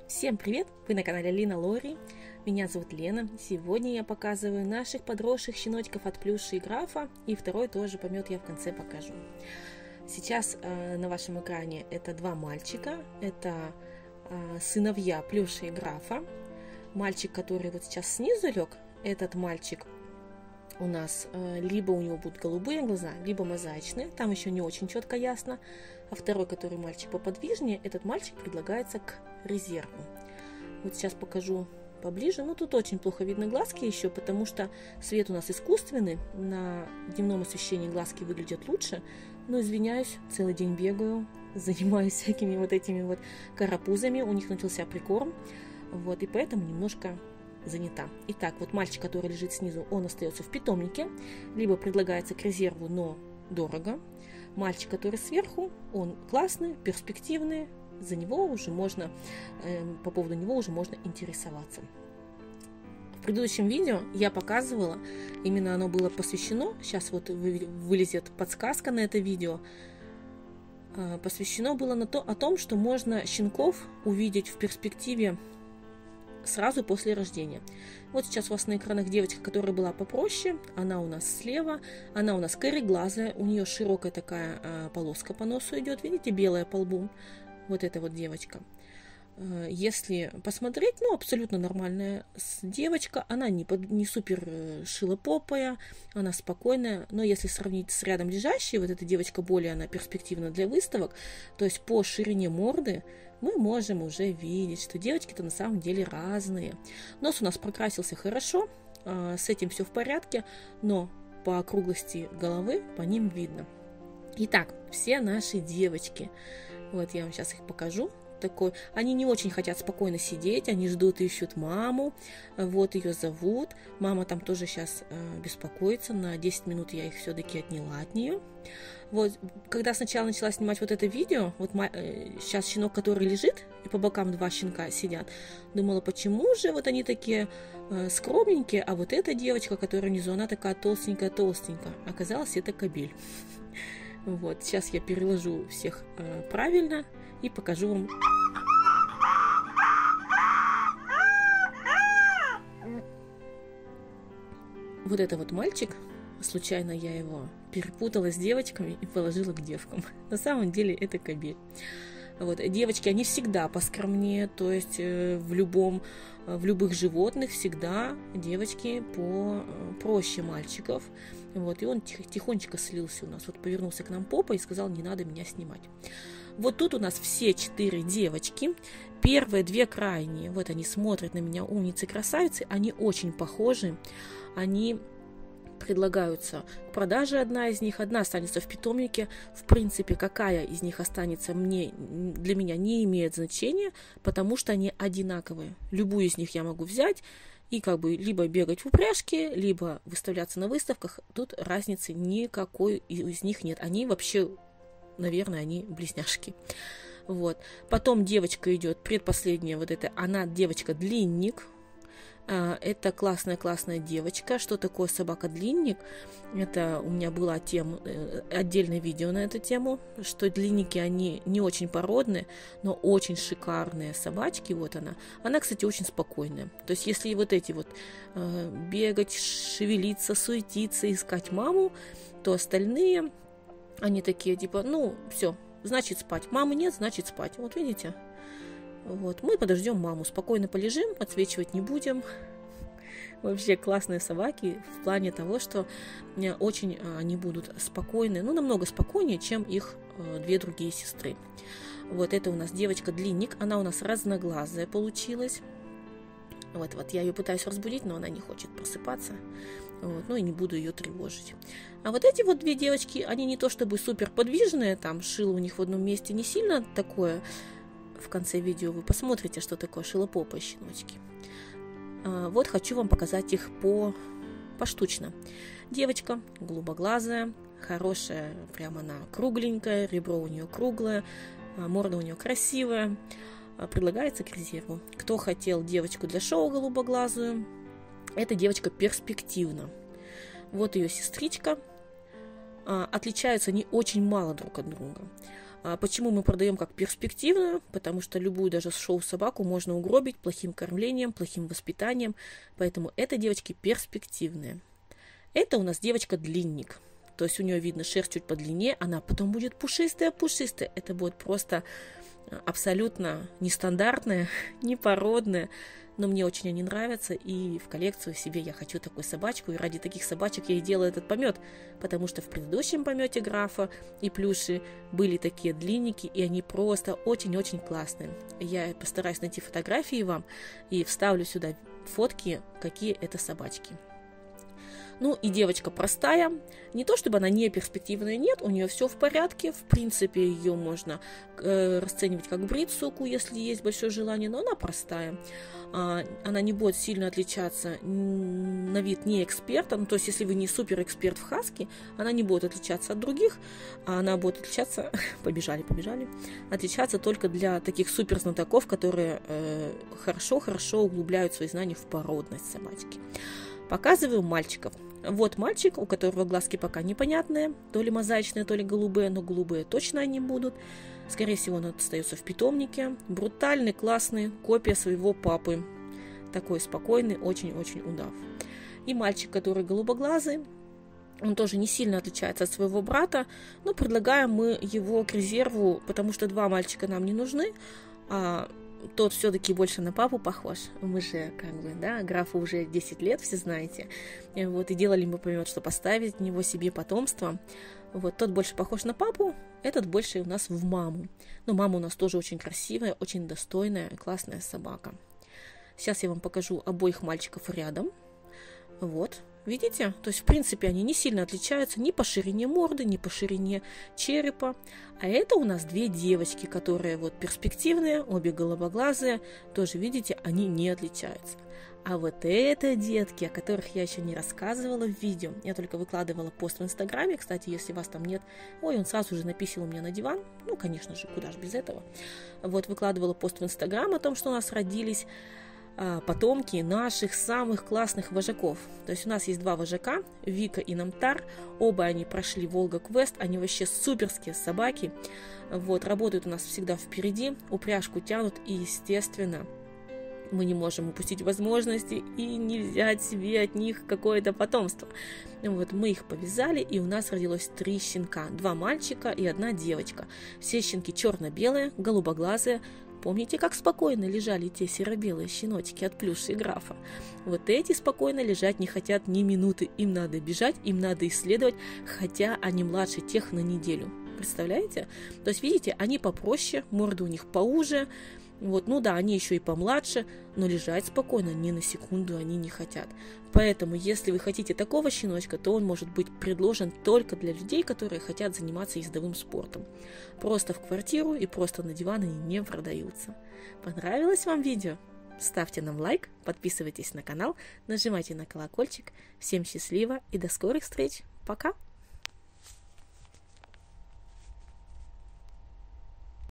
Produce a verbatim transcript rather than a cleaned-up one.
Всем привет! Вы на канале Лина Лори. Меня зовут Лена. Сегодня я показываю наших подросших щеночков от Плюши и Графа. И второй тоже помет я в конце покажу. Сейчас э, на вашем экране это два мальчика. Это э, сыновья Плюши и Графа. Мальчик, который вот сейчас снизу лег, этот мальчик у нас э, либо у него будут голубые глаза, либо мозаичные. Там еще не очень четко ясно. А второй, который мальчик поподвижнее, этот мальчик предлагается к резерву. Вот сейчас покажу поближе. Ну, тут очень плохо видно глазки еще, потому что свет у нас искусственный. На дневном освещении глазки выглядят лучше. Но, извиняюсь, целый день бегаю, занимаюсь всякими вот этими вот карапузами. У них начался прикорм. Вот, и поэтому немножко занята. Итак, вот мальчик, который лежит снизу, он остается в питомнике. Либо предлагается к резерву, но дорого. Мальчик, который сверху, он классный, перспективный, за него уже можно, э, по поводу него уже можно интересоваться. В предыдущем видео я показывала, именно оно было посвящено, сейчас вот вылезет подсказка на это видео, э, посвящено было на то, о том, что можно щенков увидеть в перспективе сразу после рождения. Вот сейчас у вас на экранах девочка, которая была попроще, она у нас слева, она у нас кореглазая, у нее широкая такая а, полоска по носу идет, видите, белая по лбу, вот эта вот девочка. А, если посмотреть, ну, абсолютно нормальная девочка, она не, под, не супер шилопопая, она спокойная, но если сравнить с рядом лежащей, вот эта девочка более, она перспективна для выставок, то есть по ширине морды мы можем уже видеть, что девочки-то на самом деле разные. Нос у нас прокрасился хорошо, с этим все в порядке, но по округлости головы по ним видно. Итак, все наши девочки, вот я вам сейчас их покажу. Такой, они не очень хотят спокойно сидеть, они ждут, ищут маму, вот ее зовут, мама там тоже сейчас э, беспокоится, на десять минут я их все-таки отняла от нее. Вот, когда сначала начала снимать вот это видео, вот э, сейчас щенок, который лежит, и по бокам два щенка сидят, думала, почему же вот они такие э, скромненькие, а вот эта девочка, которая внизу, она такая толстенькая-толстенькая, оказалось, это кобель. Вот, сейчас я переложу всех э, правильно и покажу вам. Вот это вот мальчик, случайно я его перепутала с девочками и положила к девкам. На самом деле это кобель. Вот, девочки, они всегда поскромнее, то есть э, в любом, в любых животных всегда девочки по проще мальчиков. Вот, и он тих, тихонечко слился у нас, вот повернулся к нам попой и сказал, не надо меня снимать. Вот тут у нас все четыре девочки, первые две крайние, вот они смотрят на меня, умницы-красавицы, они очень похожи, они предлагаются к продаже, одна из них, одна останется в питомнике. В принципе, какая из них останется мне, для меня не имеет значения, потому что они одинаковые. Любую из них я могу взять и как бы либо бегать в упряжке, либо выставляться на выставках. Тут разницы никакой из них нет. Они вообще, наверное, они близняшки. Вот. Потом девочка идет, предпоследняя вот эта, она девочка-длинник. Это классная-классная девочка. Что такое собака-длинник? Это у меня было тем, отдельное видео на эту тему, что длинники, они не очень породные, но очень шикарные собачки. Вот она. Она, кстати, очень спокойная. То есть, если вот эти вот э, бегать, шевелиться, суетиться, искать маму, то остальные, они такие, типа, ну, все, значит спать. Мамы нет, значит спать. Вот видите? Вот, мы подождем маму, спокойно полежим, отсвечивать не будем. Вообще классные собаки в плане того, что очень они будут спокойны, ну, намного спокойнее, чем их две другие сестры. Вот это у нас девочка-длинник, она у нас разноглазая получилась. Вот, вот я ее пытаюсь разбудить, но она не хочет просыпаться. Вот, ну и не буду ее тревожить. А вот эти вот две девочки, они не то чтобы супер подвижные, там шило у них в одном месте не сильно такое. В конце видео вы посмотрите, что такое шилопопые щеночки. А, вот хочу вам показать их по поштучно. Девочка голубоглазая, хорошая, прямо она кругленькая, ребро у нее круглое, морда у нее красивая. Предлагается к резерву. Кто хотел девочку для шоу голубоглазую, эта девочка перспективна. Вот ее сестричка. Отличаются они очень мало друг от друга. Почему мы продаем как перспективную? Потому что любую даже шоу-собаку можно угробить плохим кормлением, плохим воспитанием. Поэтому это, девочки, перспективные. Это у нас девочка-длинник. То есть у нее видно шерсть чуть подлиннее, она потом будет пушистая-пушистая. Это будет просто абсолютно нестандартная, непородная. Но мне очень они нравятся, и в коллекцию себе я хочу такую собачку, и ради таких собачек я и делаю этот помет, потому что в предыдущем помете графа и плюши были такие длинники, и они просто очень-очень классные. Я постараюсь найти фотографии вам и вставлю сюда фотки, какие это собачки. Ну и девочка простая, не то чтобы она не перспективная, нет, у нее все в порядке, в принципе ее можно э, расценивать как брит-суку, если есть большое желание, но она простая, а, она не будет сильно отличаться на вид не эксперта, ну то есть если вы не супер эксперт в хаски, она не будет отличаться от других, а она будет отличаться, побежали, побежали, отличаться только для таких супер знатоков, которые хорошо-хорошо э, углубляют свои знания в породность собачки. Показываю мальчиков. Вот мальчик, у которого глазки пока непонятные, то ли мозаичные, то ли голубые, но голубые точно они будут. Скорее всего, он остается в питомнике. Брутальный, классный, копия своего папы. Такой спокойный, очень-очень удав. И мальчик, который голубоглазый, он тоже не сильно отличается от своего брата, но предлагаем мы его к резерву, потому что два мальчика нам не нужны, а тот все-таки больше на папу похож. Мы же, как бы, да, графу уже десять лет, все знаете. Вот, и делали мы помет, что поставить в него себе потомство. Вот, тот больше похож на папу, этот больше у нас в маму. Но мама у нас тоже очень красивая, очень достойная, классная собака. Сейчас я вам покажу обоих мальчиков рядом. Вот. Видите? То есть, в принципе, они не сильно отличаются ни по ширине морды, ни по ширине черепа. А это у нас две девочки, которые вот перспективные, обе голубоглазые. Тоже, видите, они не отличаются. А вот это детки, о которых я еще не рассказывала в видео. Я только выкладывала пост в Инстаграме. Кстати, если вас там нет... Ой, он сразу же написал у меня на диван. Ну, конечно же, куда же без этого. Вот, выкладывала пост в Инстаграм о том, что у нас родились потомки наших самых классных вожаков. То есть у нас есть два вожака, Вика и Намтар. Оба они прошли Волга Квест, они вообще суперские собаки. Вот, работают у нас всегда впереди, упряжку тянут, и, естественно, мы не можем упустить возможности и не взять себе от них какое-то потомство. Вот, мы их повязали, и у нас родилось три щенка. Два мальчика и одна девочка. Все щенки черно-белые, голубоглазые. Помните, как спокойно лежали те серо-белые щеночки от плюши и графа? Вот эти спокойно лежать не хотят ни минуты. Им надо бежать, им надо исследовать, хотя они младше тех на неделю. Представляете? То есть, видите, они попроще, морда у них поуже. Вот, ну да, они еще и помладше, но лежать спокойно ни на секунду они не хотят. Поэтому, если вы хотите такого щеночка, то он может быть предложен только для людей, которые хотят заниматься ездовым спортом. Просто в квартиру и просто на диван они не продаются. Понравилось вам видео? Ставьте нам лайк, подписывайтесь на канал, нажимайте на колокольчик. Всем счастливо и до скорых встреч. Пока!